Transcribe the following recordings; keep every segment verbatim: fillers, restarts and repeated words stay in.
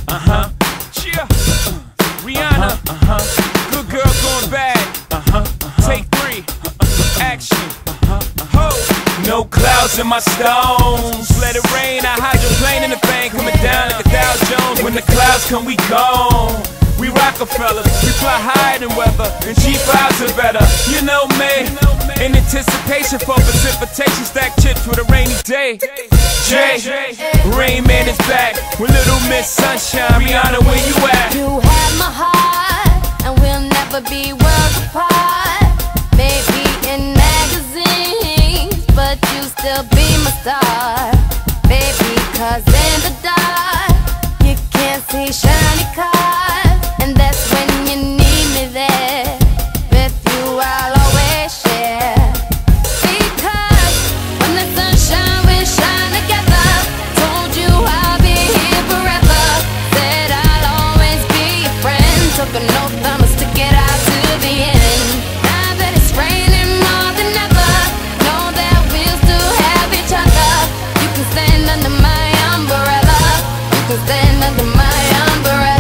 Uh-huh. Yeah. Rihanna. Uh-huh. Good girl going bad. Uh-huh. Take three. Action. Ho. No clouds in my stones. Let it rain. I hydroplane in the bank. Coming down like a Dow Jones. When the clouds come, we gone. We Rockefellers, we fly higher than weather, and G fives are better. You know me, in anticipation for precipitation, stack chips with a rainy day. Jay, Rain Man is back with Little Miss Sunshine. Rihanna, where you at? You have my heart, and we'll never be worlds apart. Maybe in magazines, but you still be my star. Baby, cause in the dark, you can't see shiny cars. And that's when you need me there. With you I'll always share. Because when the sun shines, we shine together. Told you I'll be here forever. Said I'll always be your friend. Took an oath, I'ma stick it out to the end. Now that it's raining more than ever, know that we'll still have each other. You can stand under my umbrella. You can stand under my umbrella.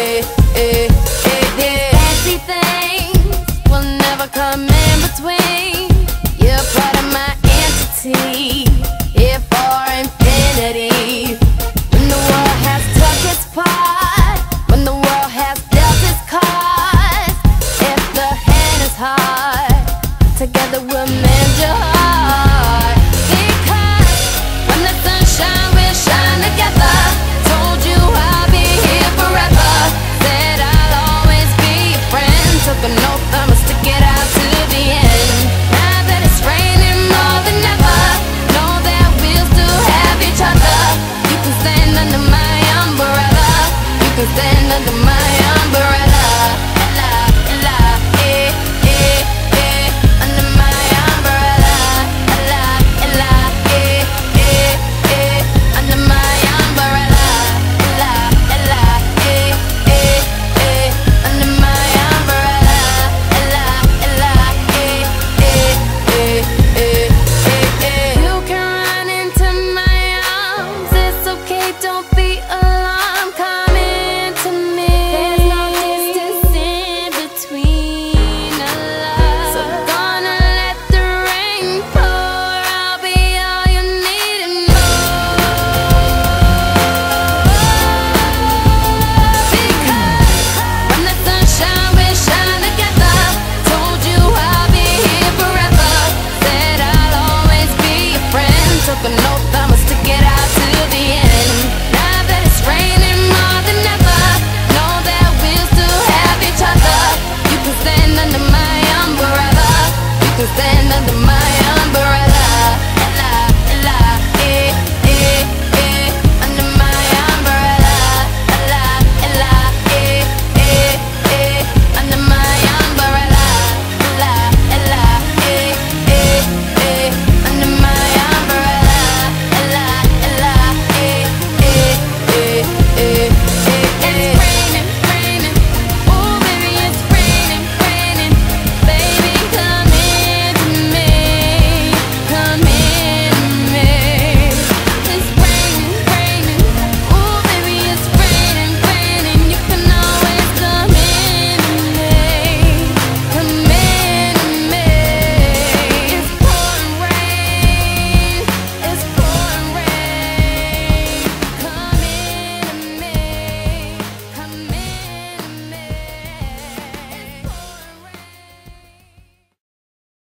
Come in between.